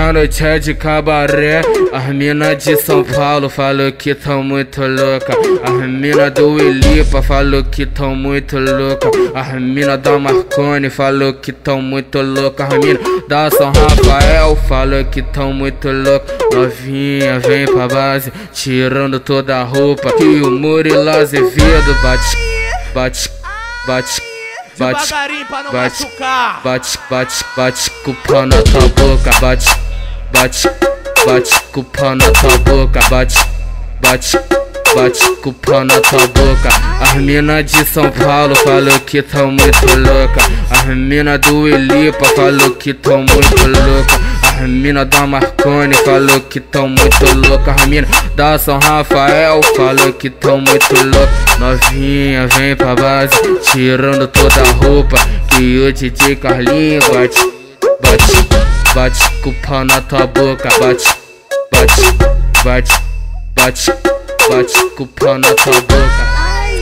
a noite é de cabaré. As mina de São Paulo falou que tão muito louca. As mina do Elipa falou que tão muito louca. As mina da Marconi falou que tão muito louca. As mina da São Rafael falou que tão muito louca. Novinha vem pra base, tirando toda a roupa. Que o Murilo Azevedo bate, bate, bate, bate, devagarinho pra não bate, machucar. bate, bate, bate com o pau na tua boca. Bate, bate, bate com o pau na tua boca. Bate, bate, bate com o pau na tua boca. As mina de São Paulo falou que tão muito louca. As mina do Elipa falou que tão muito louca. As mina da Marconi falou que tão muito louca. As mina da São Rafael falou que tão muito louca. Novinha vem pra base, tirando toda a roupa. Que o DJ Carlinho bate, bate, bate com o pau na tua boca. Bate, bate, bate, bate, bate com o pau na tua boca.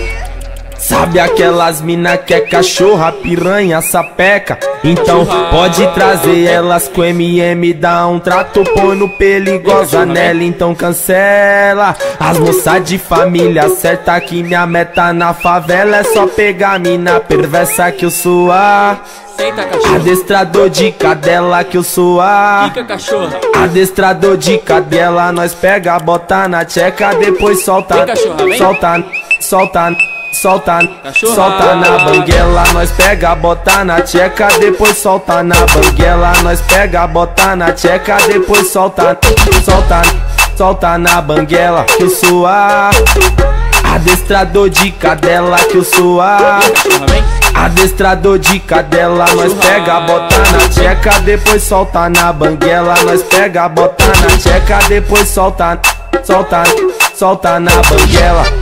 Sabe aquelas mina que é cachorra, piranha, sapeca? Então pode trazer elas com MM, dá um trato, põe no perigosa nela, então cancela. As moças de família certa que minha meta na favela é só pegar mina perversa que eu sou adestrador de cadela que eu sou adestrador de cadela. Nós pega, bota na tcheca, depois solta, solta, solta. Solta, solta na banguela, nós pega, bota na tcheca, depois solta na banguela. Nós pega, bota na tcheca, depois solta, solta, solta na banguela. Que eu sou adestrador de cadela, que eu sou adestrador de cadela. Nós pega, bota na tcheca, depois solta na banguela. Nós pega, bota na tcheca, depois solta, solta, solta na banguela.